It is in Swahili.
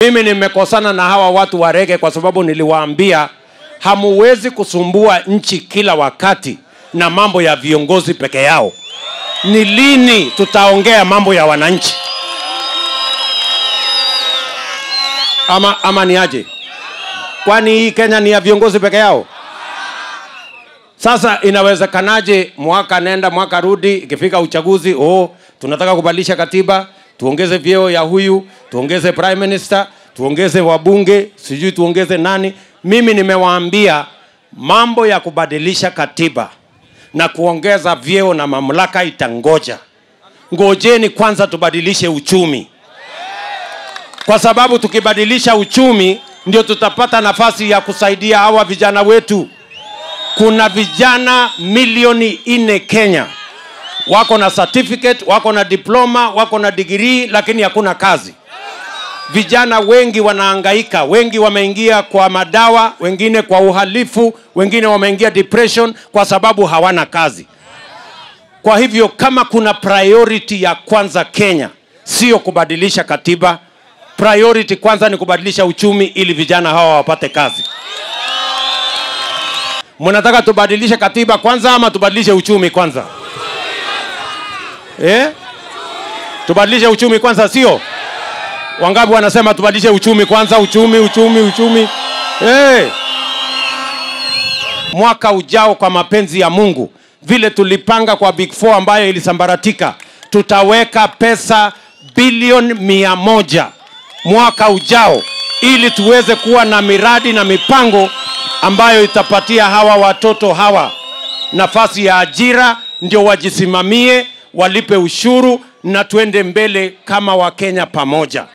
Mimi nimekosana na hawa watu wa rege kwa sababu niliwaambia hamuwezi kusumbua nchi kila wakati na mambo ya viongozi peke yao. Ni lini tutaongea mambo ya wananchi? Ama ni aje? Kwani hii Kenya ni ya viongozi peke yao? Sasa inawezekanaje mwaka nenda mwaka rudi, ikifika uchaguzi tunataka kubadilisha katiba, tuongeze vyeo ya huyu, tuongeze prime minister, tuongeze wabunge, sijui tuongeze nani. Mimi nimewaambia mambo ya kubadilisha katiba na kuongeza vyeo na mamlaka itangoja. Ngojeni kwanza tubadilishe uchumi. Kwa sababu tukibadilisha uchumi ndio tutapata nafasi ya kusaidia hawa vijana wetu. Kuna vijana milioni 4 Kenya. Wako na certificate, wako na diploma, wako na degree, lakini hakuna kazi. Vijana wengi wanahangaika, wengi wameingia kwa madawa, wengine kwa uhalifu, wengine wameingia depression kwa sababu hawana kazi. Kwa hivyo kama kuna priority ya kwanza Kenya, sio kubadilisha katiba. Priority kwanza ni kubadilisha uchumi ili vijana hawa wapate kazi. Mnataka tubadilishe katiba kwanza ama tubadilishe uchumi kwanza? Tubadilishe uchumi kwanza, sio? Wangapi wanasema tubadilishe uchumi kwanza? Uchumi. Mwaka ujao kwa mapenzi ya Mungu, vile tulipanga kwa Big Four ambayo ilisambaratika, tutaweka pesa bilioni 100 mwaka ujao ili tuweze kuwa na miradi na mipango ambayo itapatia hawa watoto hawa nafasi ya ajira, ndio wajisimamie, walipe ushuru na tuende mbele kama Wakenya pamoja.